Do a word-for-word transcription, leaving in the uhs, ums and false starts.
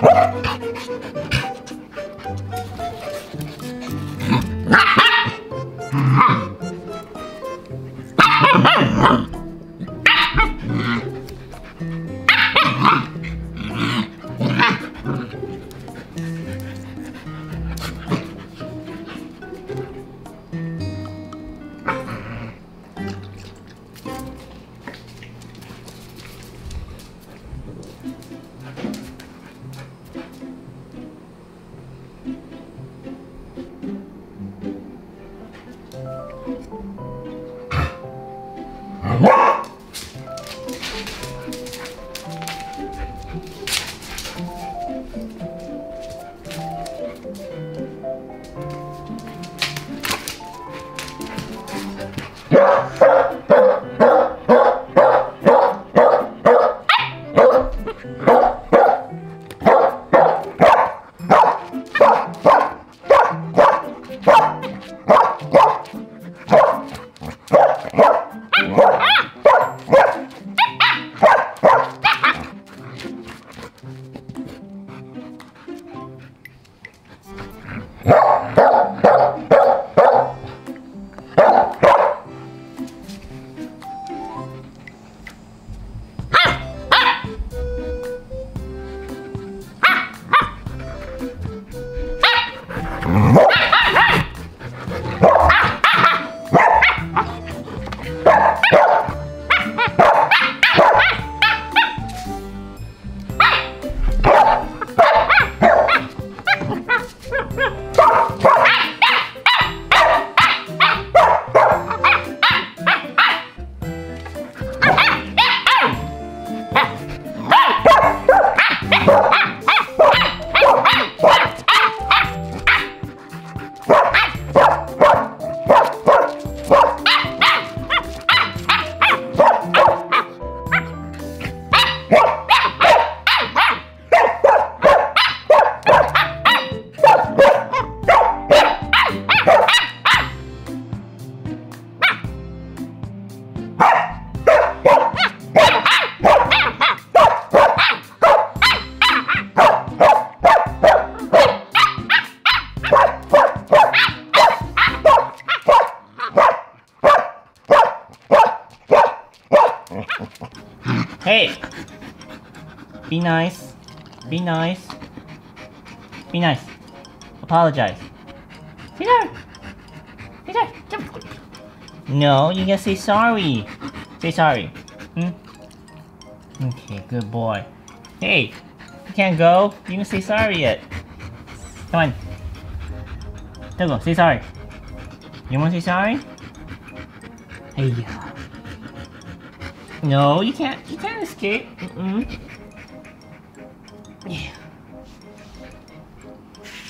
Hey! Be nice. Be nice. Be nice. Apologize. Sit down. Sit down. Jump. No, you gotta say sorry. Say sorry. Hmm? Okay, good boy. Hey! You can't go. You didn't say sorry yet. Come on. Don't go. Say sorry. You wanna say sorry? Hey, yeah. No, you can't. You can't escape. Mm-mm. Yeah.